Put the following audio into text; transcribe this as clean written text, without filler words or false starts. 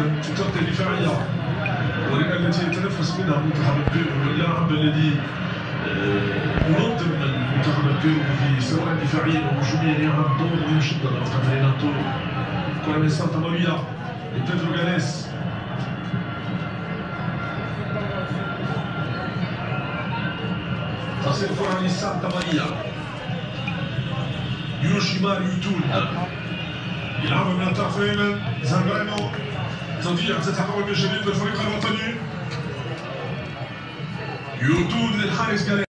في التغطية الدفاعية التي يتنفس منها منتخب البيرو، واللاعب الذي ينظم المنتخب البيرو في سواء دفاعيا وهجوميا يلعب دور مهم جدا في ريناتو. كرة من سانتا ماريا لبيدرو غاليس. تصل الكرة لسانتا ماريا. يوشيماري يوتون يلعب من الطرف الايمن. زامبرينو تضيع تتحول من جديد للفريق الوطني. يوتون للحارس